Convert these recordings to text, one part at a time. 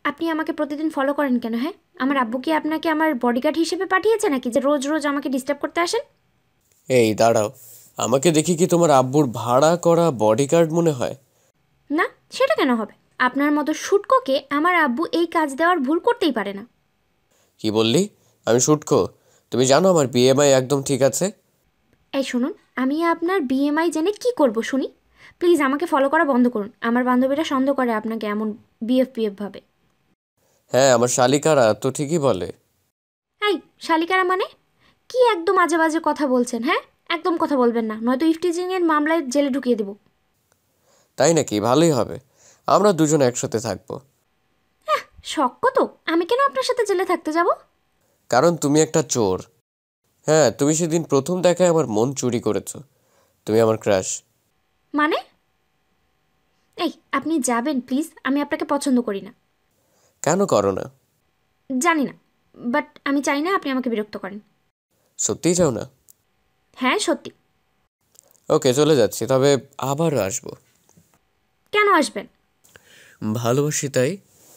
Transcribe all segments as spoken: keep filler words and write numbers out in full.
আপনি আমাকে প্রতিদিন ফলো করেন কেন? হ্যাঁ, আমার আব্বু কি আপনাকে আমার বডিগার্ড হিসেবে পাঠিয়েছে নাকি যে রোজ রোজ আমাকে ডিস্টার্ব করতে আসেন? এই দাঁড়াও, আমাকে দেখি কি তোমার আব্বুর ভাড়া করা বডিগার্ড মনে হয়? না, সেটা কেন হবে? আপনার মতো শুটকোকে আমার আব্বু এই কাজ দেওয়ার ভুল করতেই পারে না। কি বললি? আমি শুটকো? তুমি জানো আমার বিএমআই একদম ঠিক আছে। এই শুনুন, আমি আপনার বিএমআই জেনে কি করব শুনি? প্লিজ আমাকে ফলো করা বন্ধ করুন। আমার বান্ধবীরা সন্দেহ করে আপনাকে এমন বিএফ পিএফ ভাবে। হ্যাঁ, আমার শালিকারা তো ঠিকই বলে। এই শালিকারা মানে কি একদম আজে বাজে কথা বলছেন? হ্যাঁ, একদম কথা বলবেন না, নয়তো ইফটিজিংয়ের মামলায় জেলে ঢুকিয়ে দেবো। তাই নাকি? ভালোই হবে, আমরা দুজন একসাথে থাকবো। শখ কত! আমি কেন আপনার সাথে জেলে থাকতে যাব? কারণ তুমি একটা চোর। হ্যাঁ, তুমি সেদিন প্রথম দেখায় আমার মন চুরি করেছো। তুমি আমার ক্রাশ। মানে? এই আপনি যাবেন প্লিজ, আমি আপনাকে পছন্দ করি না। কেন করো না? জানি না, বাট আমি চাই না আপনি আমাকে বিরক্ত করেন। সত্যিই চাও না? হ্যাঁ সত্যি। ওকে, চলে যাচ্ছি, তবে আবার আসবো। কেন আসবেন? ভালোবাসি তাই।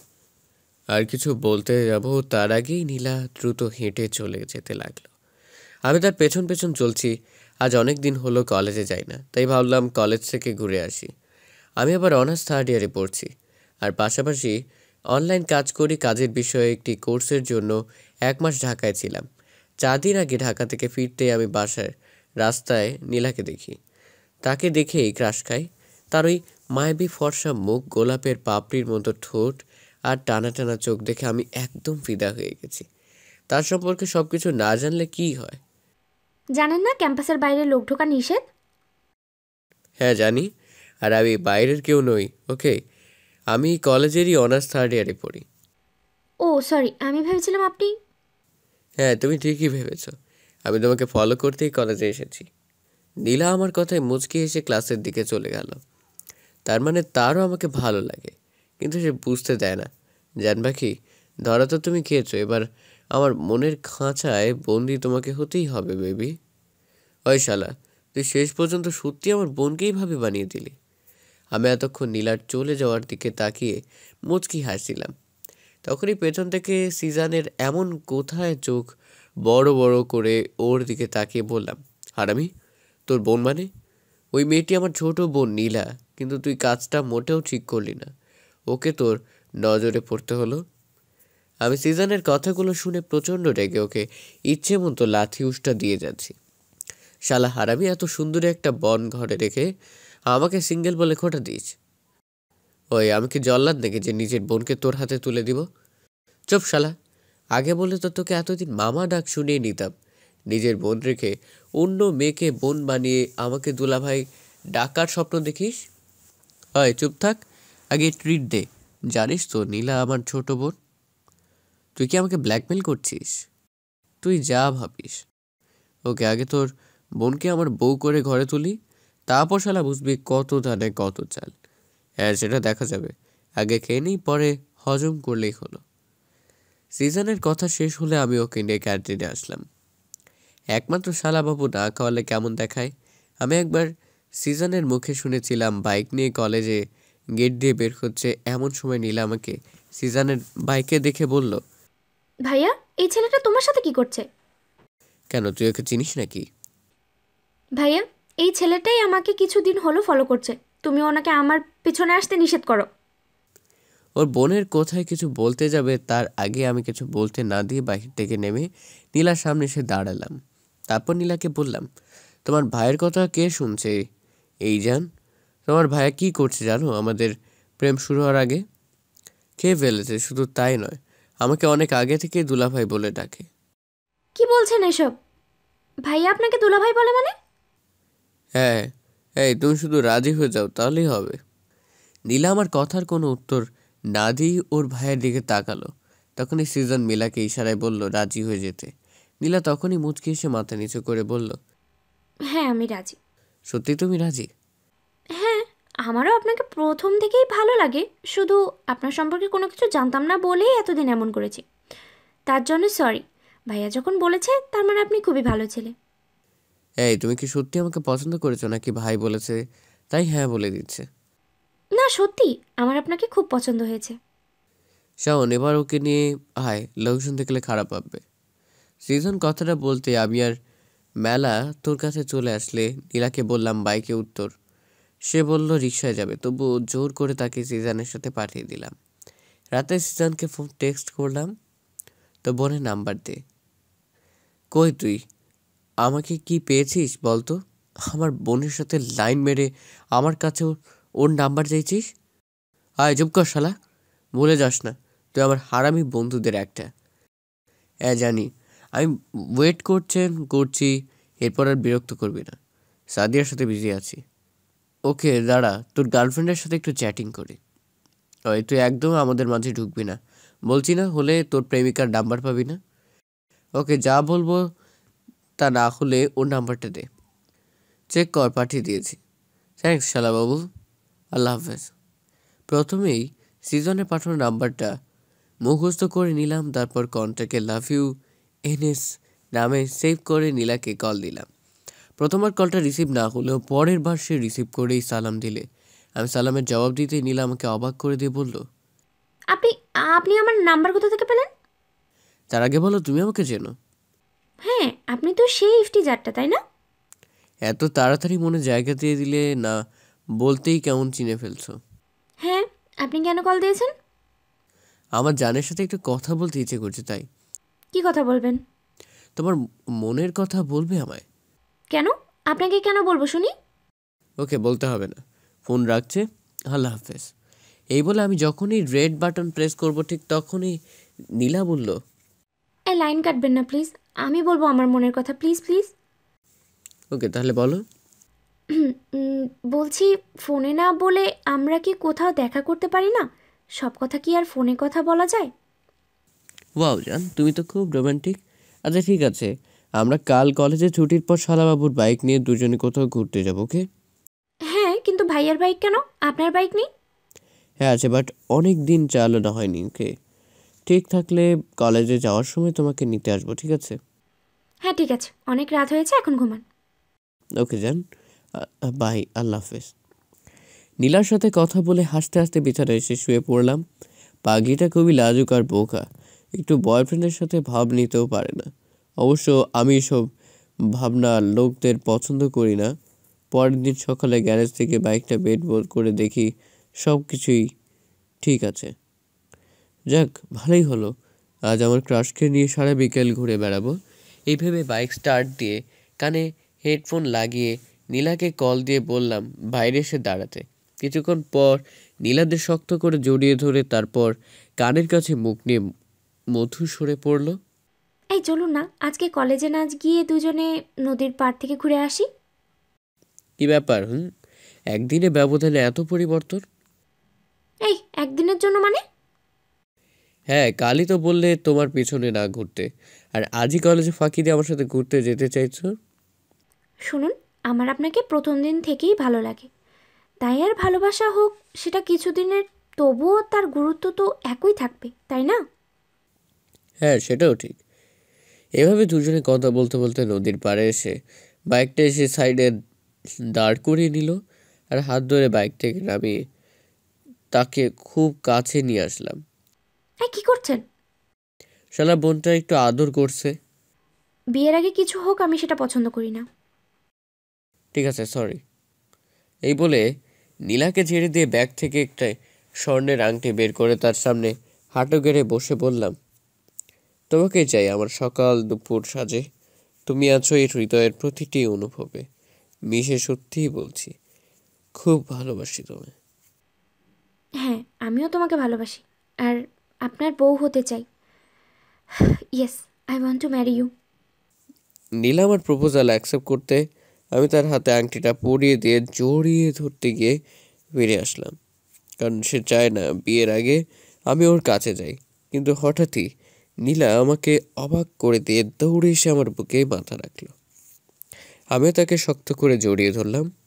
আর কিছু বলতে যাব তার আগেই নীলা দ্রুত হেঁটে চলে যেতে লাগলো। আমি তার পেছন পেছন চলছি। আজ অনেক দিন হলো কলেজে যাই না, তাই ভাবলাম কলেজ থেকে ঘুরে আসি। আমি আবার অনার্স থার্ড ইয়ারে পড়ছি, আর পাশাপাশি অনলাইন কাজ করি। কাজের বিষয়ে একটি কোর্সের জন্য এক মাস ঢাকায় ছিলাম। চার দিন আগে ঢাকা থেকে ফিরতে আমি বাসায় রাস্তায় নীলাকে দেখি। তাকে দেখেই ক্রাশ খাই। তার ওই মায়াবী ফর্সা মুখ, গোলাপের পাপড়ির মতো ঠোঁট আর টানা টানা চোখ দেখে আমি একদম ফিদা হয়ে গেছি। তার সম্পর্কে সব কিছু না জানলে কি হয়? জানেন না ক্যাম্পাসের বাইরে লোক ঢোকা নিষেধ? হ্যাঁ জানি, আর আমি বাইরের কেউ নই। ওকে, আমি কলেজেরই অনার্স থার্ড ইয়ারে পড়ি। ও সরি, আমি ভেবেছিলাম আপনি। হ্যাঁ, তুমি ঠিকই ভেবেছ, আমি তোমাকে ফলো করতেই কলেজে এসেছি। নীলা আমার কথায় মুচকি এসে ক্লাসের দিকে চলে গেল। তার মানে তারও আমাকে ভালো লাগে, কিন্তু সে বুঝতে দেয় না। জানবা কি, ধরা তো তুমি খেয়েছো, এবার আমার মনের খাঁচায় বন্দি তোমাকে হতেই হবে বেবি। ওই শালা, তুই শেষ পর্যন্ত সত্যি আমার বোনকেই ভাবে বানিয়ে দিলি। আমি এতক্ষণ নীলার চলে যাওয়ার দিকে তাকিয়ে মুচকি হাসছিলাম। তখনই পেছন থেকে সিজানের এমন কোথায় চোখ বড় বড় করে ওর দিকে তাকিয়ে বললাম, হারামি, তোর বোন মানে? ওই মেয়েটি আমার ছোট বোন নীলা, কিন্তু তুই কাজটা মোটেও ঠিক করলি না। ওকে তোর নজরে পড়তে হলো। আমি সিজানের কথাগুলো শুনে প্রচণ্ড রেগে ওকে ইচ্ছে মতো লাথি উষ্টা দিয়ে যাচ্ছি। শালা হারামি, এত সুন্দর একটা বন ঘরে রেখে আমাকে সিঙ্গেল বলে খোঁটা দিস? ওই আমি কি জল্লাদ নাকি যে নিজের বোনকে তোর হাতে তুলে দিব? চুপ শালা, আগে বলে তো তোকে এতদিন মামা ডাক শুনিয়ে নিতাম। নিজের বোন রেখে অন্য মেয়েকে বোন বানিয়ে আমাকে দুলাভাই ডাকার স্বপ্ন দেখিস? হয় চুপ থাক, আগে ট্রিট দে। জানিস তো নীলা আমার ছোট বোন। তুই কি আমাকে ব্ল্যাকমেল করছিস? তুই যা ভাবিস। ওকে, আগে তোর বোনকে আমার বউ করে ঘরে তুলি, তারপর শালা বুঝবি কত ধানে কত চাল। হ্যাঁ, সেটা দেখা যাবে। আগে খেয়ে নিই, পরে হজম করলেই হলো। সিজনের কথা শেষ হলে আমি ওকে নিয়ে ক্যান্টিনে আসলাম। একমাত্র শালাবাবু না খাওয়ালে কেমন দেখায়। আমি একবার সিজনের মুখে শুনেছিলাম বাইক নিয়ে কলেজে গেট দিয়ে বের হচ্ছে, এমন সময় নীলা আমাকে সিজনের বাইকে দেখে বলল, ভাইয়া, এই ছেলেটা তোমার সাথে কি করছে? কেন, তুই ওকে চিনিস নাকি? ভাইয়া, এই ছেলেটাই আমাকে কিছুদিন হলো ফলো করছে। তুমি ওনাকে আমার পিছনে আসতে নিষেধ করো। ওর বোনের কোথায় কিছু বলতে যাবে তার আগে আমি কিছু বলতে না দিয়ে বাহির থেকে নেমে নীলার সামনে এসে দাঁড়ালাম। তারপর নীলাকে বললাম, তোমার ভাইয়ের কথা কে শুনছে? এই জান, তোমার ভাইয়া কি করছে জানো? আমাদের প্রেম শুরু হওয়ার আগে খেয়ে ফেলেছে। শুধু তাই নয়, আমাকে অনেক আগে থেকে দুলাভাই বলে ডাকে। কি বলছেন এসব? ভাইয়া আপনাকে দুলাভাই বলে মানে? হ্যাঁ, এই তুমি শুধু রাজি হয়ে যাও তাহলেই হবে। নীলা আমার কথার কোনো উত্তর না দিয়েই ওর ভাইয়ের দিকে তাকালো। তখনই সিজন মিলাকে ইশারায় বলল রাজি হয়ে যেতে। নীলা তখনই মুচকি এসে মাথা নিচু করে বলল, হ্যাঁ আমি রাজি। সত্যি তুমি রাজি? হ্যাঁ, আমারও আপনাকে প্রথম থেকেই ভালো লাগে, শুধু আপনার সম্পর্কে কোনো কিছু জানতাম না বলেই এতদিন এমন করেছি। তার জন্য সরি। ভাইয়া যখন বলেছে তার মানে আপনি খুবই ভালো ছেলে। এই তুমি কি সত্যি আমাকে পছন্দ করেছো নাকি ভাই বলেছে তাই হ্যাঁ বলে দিচ্ছে? না সত্যি, আমার আপনাকে খুব পছন্দ হয়েছে। শাওন, এবার ওকে নিয়ে আয়, লোকজন দেখলে খারাপ ভাববে। সিজন কথাটা বলতে আমি আর মেলা তোর কাছে চলে আসলে নীলাকে বললাম বাইকে উত্তর। সে বলল রিকশায় যাবে, তবু জোর করে তাকে সিজানের সাথে পাঠিয়ে দিলাম। রাতে সিজানকে ফোন টেক্সট করলাম, তো বোনের নাম্বার দে। কই তুই, আমাকে কি পেয়েছিস বলতো? আমার বোনের সাথে লাইন মেরে আমার কাছে ওর ওর নাম্বার চাইছিস? আয় চুপ কর শালা, ভুলে যাস না তুই আমার হারামি বন্ধুদের একটা। হ্যাঁ জানি, আমি ওয়েট করছেন করছি, এরপর আর বিরক্ত করবি না। সাদিয়ার সাথে বিজি আছি। ওকে দাঁড়া, তোর গার্লফ্রেন্ডের সাথে একটু চ্যাটিং করি। ওই তুই একদম আমাদের মাঝে ঢুকবি না, বলছি না, হলে তোর প্রেমিকার নাম্বার পাবি না। ওকে যা বলবো তা না হলে ওর নাম্বারটা দে। চেক কর, পাঠিয়ে দিয়েছি। থ্যাঙ্কস শালাবাবু, আল্লাহ হাফেজ। প্রথমেই সিজনে পাঠানো নাম্বারটা মুখস্থ করে নিলাম, তারপর কন্ট্যাক্টে লাভ ইউ এনএস নামে সেভ করে নীলাকে কল দিলাম। প্রথমবার কলটা রিসিভ না হলেও পরের বার সে রিসিভ করেই সালাম দিলে আমি সালামের জবাব দিতেই নীলা আমাকে অবাক করে দিয়ে বলল, আপনি আপনি আমার নাম্বার কোথা থেকে পেলেন? তার আগে বলো তুমি আমাকে চেনো? হ্যাঁ, আপনি তো সেই ইফটি জারটা, তাই না? এত তাড়াতাড়ি মনে জায়গা দিয়ে দিলে না, বলতেই কেমন চিনে ফেলছো। হ্যাঁ, আপনি কেন কল দিয়েছেন? আমার জানের সাথে একটু কথা বলতে ইচ্ছে করছে, তাই। কি কথা বলবেন? তোমার মনের কথা বলবে আমায়? কেন? আপনাকে কেন বলবো শুনি? ওকে বলতে হবে না, ফোন রাখছে, আল্লাহ হাফেজ। এই বলে আমি যখনই রেড বাটন প্রেস করব ঠিক তখনই নীলা বলল, এই লাইন কাটবেন না প্লিজ, আমি বলবো আমার মনের কথা, প্লিজ প্লিজ। ওকে তাহলে বলো। উম, বলছি, ফোনে না বলে আমরা কি কোথাও দেখা করতে পারি না? সব কথা কি আর ফোনে কথা বলা যায়? ওয়াও জান, তুমি তো খুব রোমান্টিক। আচ্ছা ঠিক আছে, আমরা কাল কলেজে ছুটির পর শালাবাবুর বাইক নিয়ে দুজনে কোথাও ঘুরতে যাবো, ওকে? হ্যাঁ, কিন্তু ভাইয়ার বাইক কেন? আপনার বাইক নেই? হ্যাঁ আছে, বাট অনেক দিন চালানো হয়নি, ওকে? ঠিক থাকলে কলেজে যাওয়ার সময় তোমাকে নিতে আসবো, ঠিক আছে? হ্যাঁ ঠিক আছে, অনেক রাত হয়েছে, এখন ঘুমান। ওকে জান, বাই, আল্লাহ হাফেজ। নীলার সাথে কথা বলে হাসতে হাসতে বিছানায় এসে শুয়ে পড়লাম। পাগিটা খুবই লাজুক আর বোকা, একটু বয়ফ্রেন্ডের সাথে ভাব নিতেও পারে না। অবশ্য আমি এসব ভাবনা লোকদের পছন্দ করি না। পরের দিন সকালে গ্যারেজ থেকে বাইকটা বের বোর করে দেখি সব কিছুই ঠিক আছে। যাক, ভালোই হলো, আজ আমার ক্রাশকে নিয়ে সারা বিকেল ঘুরে বেড়াবো। এই ভেবে বাইক স্টার্ট দিয়ে কানে হেডফোন লাগিয়ে নীলাকে কল দিয়ে বললাম বাইরে এসে দাঁড়াতে। কিছুক্ষণ পর নীলাদের শক্ত করে জড়িয়ে ধরে তারপর কানের কাছে মুখ নিয়ে মধু সরে পড়ল। এই চলুন না, আজকে কলেজে না গিয়ে দুজনে নদীর পাড় থেকে ঘুরে আসি। কি ব্যাপার? হুম, একদিনে ব্যবধানে এত পরিবর্তন? এই একদিনের জন্য মানে? হ্যাঁ, কালই তো বললে তোমার পিছনে না ঘুরতে, আর আজই কলেজে ফাঁকি দিয়ে আমার সাথে ঘুরতে যেতে চাইছো। শুনুন, আমার আপনাকে প্রথম দিন থেকেই ভালো লাগে, তাই আর ভালোবাসা হোক সেটা কিছুদিনের, তবুও তার গুরুত্ব তো একই থাকবে, তাই না? হ্যাঁ সেটাও ঠিক। এভাবে দুজনে কথা বলতে বলতে নদীর পাড়ে এসে বাইকটা এসে সাইডে দাঁড় করিয়ে নিল, আর হাত ধরে বাইক থেকে নামিয়ে তাকে খুব কাছে নিয়ে আসলাম। এই কী করছেন? শালা বোনটা একটু আদর করছে। বিয়ের আগে কিছু হোক, আমি সেটা পছন্দ করি না। ঠিক আছে সরি। এই বলে নীলাকে ছেড়ে দিয়ে ব্যাগ থেকে একটা স্বর্ণের আংটি বের করে তার সামনে হাঁটু গেড়ে বসে বললাম, তোমাকে চাই আমার সকাল দুপুর সাজে। তুমি আছো এই হৃদয়ের প্রতিটি অনুভবে। মিশে সত্যিই বলছি, খুব ভালোবাসি তোমায়। হ্যাঁ, আমিও তোমাকে ভালোবাসি, আর আপনার বউ হতে চাই। Yes, I want to marry you. Nila আমার প্রপোজাল অ্যাকসেপ্ট করতে আমি তার হাতে আংটিটা পরিয়ে দিয়ে জড়িয়ে ধরতে গিয়ে ফিরে আসলাম, কারণ সে চায় না বিয়ের আগে আমি ওর কাছে যাই। কিন্তু হঠাৎই নীলা আমাকে অবাক করে দিয়ে দৌড়ে এসে আমার বুকে মাথা রাখলো। আমিও তাকে শক্ত করে জড়িয়ে ধরলাম।